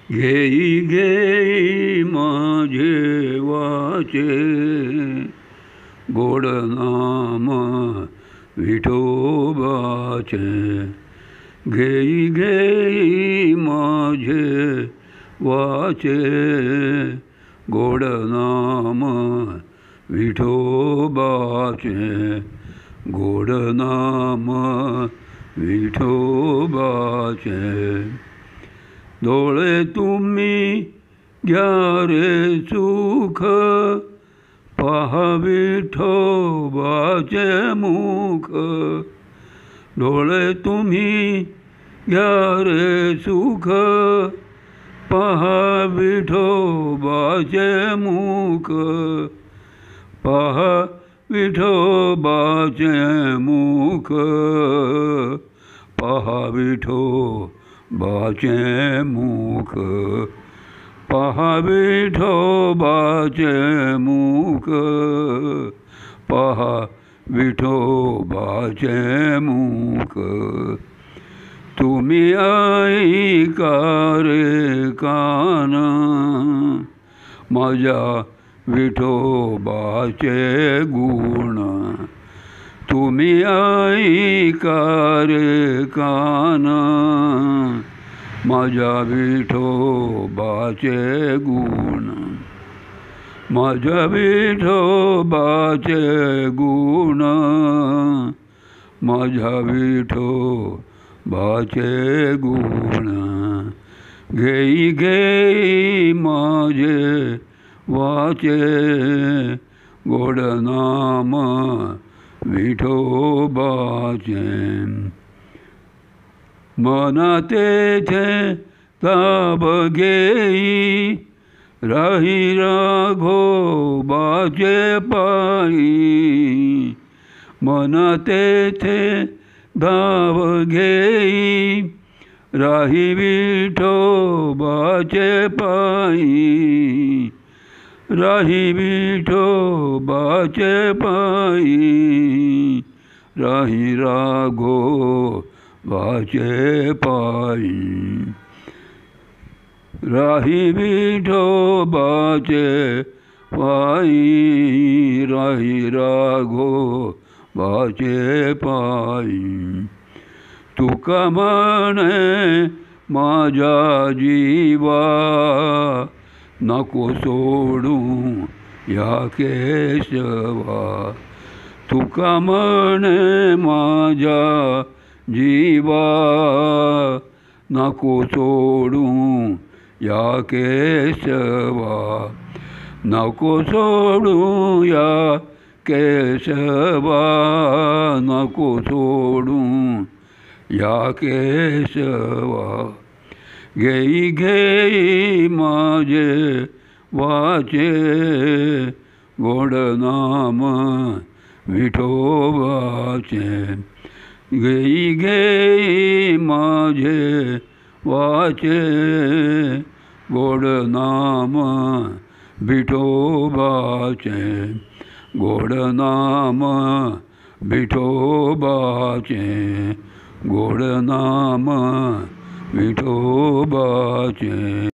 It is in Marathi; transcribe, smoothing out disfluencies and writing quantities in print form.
घेई घेई माझे वाचे गोड नाम विठोबाचे। घेई घेई माझे वाचे गोड नाम विठोबाचे। गोड नाम विठोबाचे। डोळे तुम्ही घ्या रे सुख पहा विठोबाचे मुख। डोळे तुम्ही घ्या रे सुख पहा विठोबाचे मुख। पहा विठोबाचे मुख। पहा विठोबाचे मुख। पहा विठोबाचे मुख। पहा विठोबाचे मुख। तुम्ही ऐका रे कान माझ्या विठोबाचे गुण। तुम्ही ऐका रे कान माझ्या विठोबाचे गुण। माझ्या विठोबाचे गुण। माझ्या विठोबाचे गुण। घेई घेई माझे वाचे गोड नाम विठोबाचे। मना तेथे ताब घेई राही राघोबाचे पायी। मना तेथे धाव घेई राही विठोबाचे पायी। राही विठोबाचे पायी। राही राघोबाचे पायी। राही विठोबाचे पायी। राही राघोबाचे पायी। तुका म्हणे माझ्या जीवा नको सोडू या केशवा। तुका म्हणे माझ्या जीवा नको सोडू या केशवा। नको सोडू या केशवा। नको सोडू या केशवा। घेई घेई माझे वाचे गोड नाम विठोबाचे। घेई घेई माझे वाचे गोड नाम विठोबाचे। गोड नाम विठोबाचे। गोड नाम विठोबाचे।